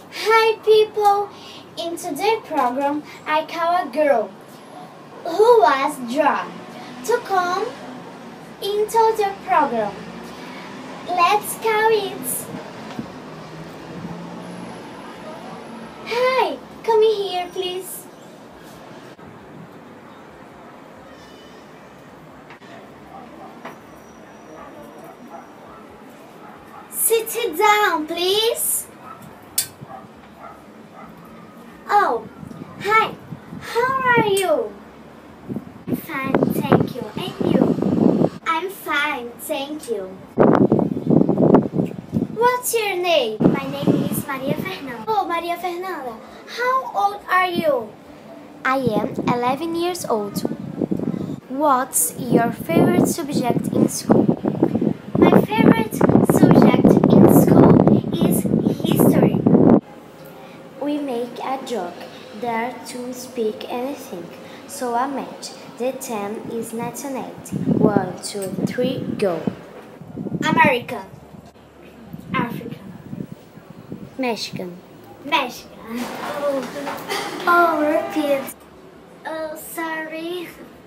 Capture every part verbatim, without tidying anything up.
Hi people! In today's program, I call a girl who was drawn to come into the program. Let's call it. Hi, come here please. Sit down, please. Oh, hi. How are you? I'm fine, thank you. And you? I'm fine, thank you. What's your name? My name is Maria Fernanda. Oh, Maria Fernanda. How old are you? I am eleven years old. What's your favorite subject in school? My favorite subject in school is history. We make a joke there to speak anything. So a match. The time is nationality. One, two, three, go. American. African. Mexican. Mexican. Oh, oh repeat. Oh, sorry.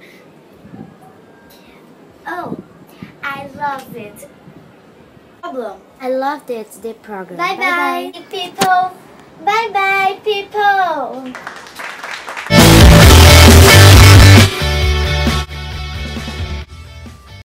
Oh, I love it. Problem. I loved it, the program. Bye bye, bye, -bye. people. Bye bye, people.